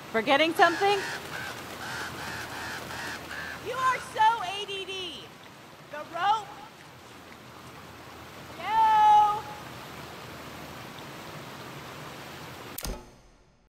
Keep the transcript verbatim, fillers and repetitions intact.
Forgetting something? You are so A D D. The road